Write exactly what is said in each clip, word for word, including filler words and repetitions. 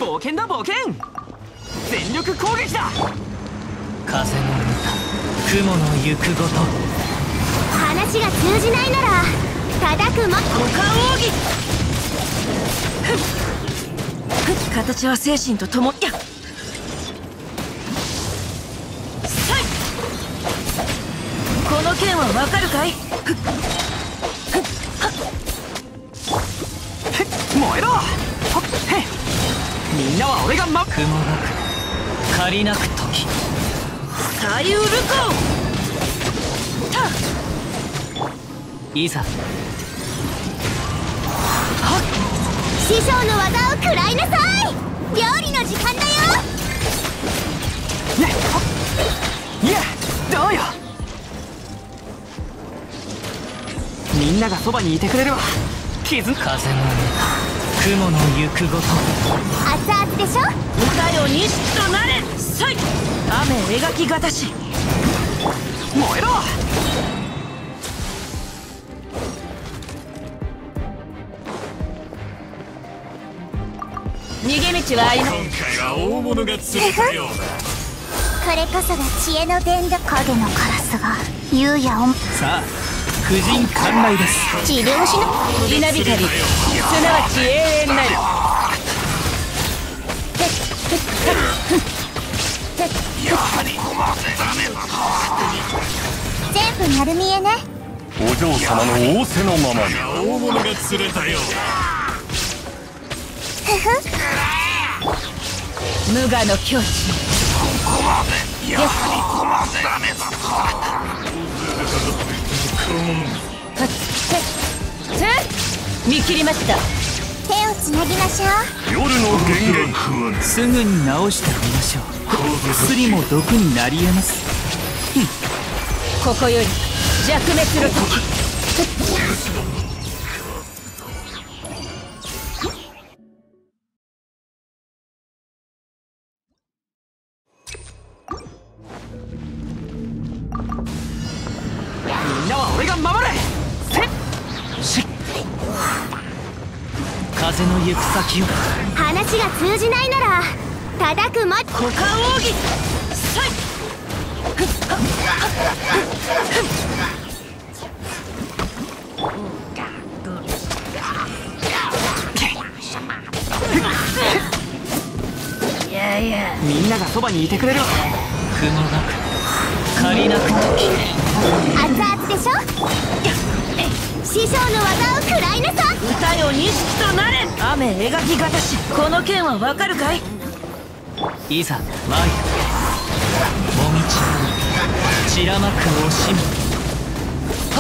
冒険だ冒険。全力攻撃だ。 風の歌、雲の行くごと。 話が通じないなら叩くも五感奥義。形は精神とともや。この剣はわかるかい。 燃えろ。みんなは俺がま雲なく借りなく時。 サイウルコいざ。 師匠の技を食らいなさい。料理の時間だよ。 ねいやどうよ。みんながそばにいてくれるわ。傷風の歌、雲の行くごと。 熱々でしょ。 歌よ錦となれ。さい雨描きがたし。 燃えろ。 逃げ道はありま今回は大物が釣れたようだ。 これこそが知恵の伝道。影のカラスが優也をさあ婦人観来です。 治療しな。 稲光、すなわち永遠なる。 やはりダメだ。 全部丸見えね。 お嬢様の仰せのままに大物が釣れたようだ。 無我の境地。 ここまでやはりここまでダメだ。 見切りました。 手をつなぎましょう。 夜の源源すぐに治しておきましょう。薬も毒になり得ます。 ここより弱滅の時。 みんなは俺が守れ。せっしっ風の行く先を。 話が通じないなら叩くも股間奥義。さいいやいや。 みんながそばにいてくれるわ。 雲なく借りなく時。 熱々でしょ。師匠の技を食らいなさい。 歌よ錦となれ。雨描きがたし。この剣はわかるかい。 いざ参る。もみち散らまく惜しみ。はっ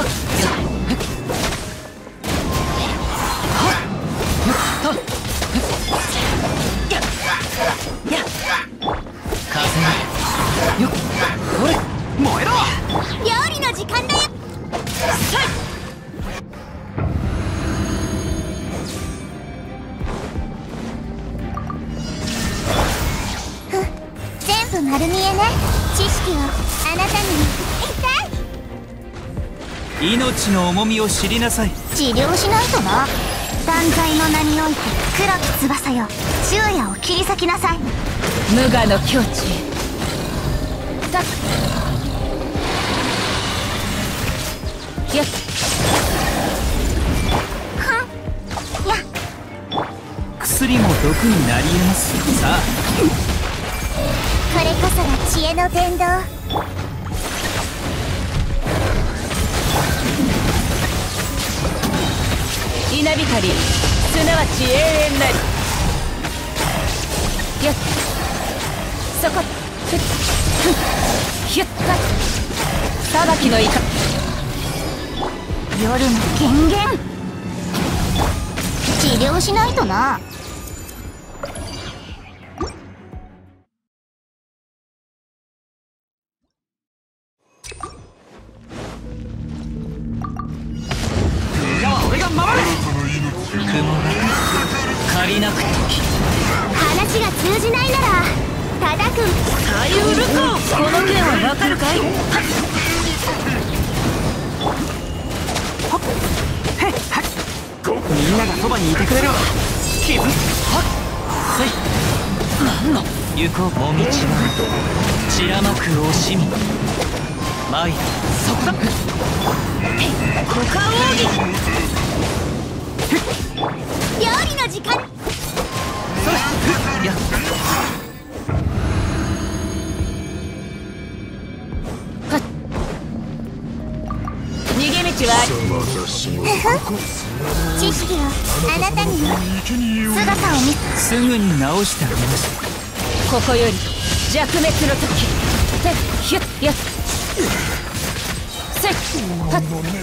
風よっほれ燃えろ。 料理の時間だよ。ふっ全部丸見えね。知識をあなたに痛い。 命の重みを知りなさい。 治療しないとな。断罪の名において黒き翼よ、昼夜を切り裂きなさい。 無我の境地へ。さっやっはんや薬も毒になり得ます。さあこれこそが知恵の伝道。 稲光、すなわち永遠なり。やっそこふっふっひゅっか裁きのイカ。 夜の権限治療しないとな。 みんなは俺が守る。 雲が借りなく時。 話が通じないなら叩く。 サイウルコ。この剣はわかるかい。 みんながそばにいてくれるわ。傷はっせい行こうもみちは散らまく惜しみ参るそこだ股間奥義料理の時間それや逃げ道はある知識をあなたにも姿を見すぐに直してあげますここより弱滅の時てヒュッやっせっはっはっ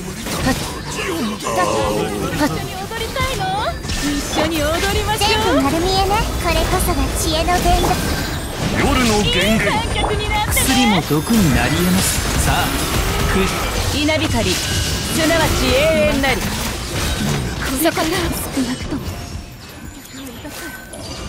はっ踊りたいの一緒に踊りまし全ょう部丸見えね。これこそが知恵の伝道。 夜の源元観客になって薬も毒になり得ますさあ食い稲光すなわち永遠なりこれから少なくとも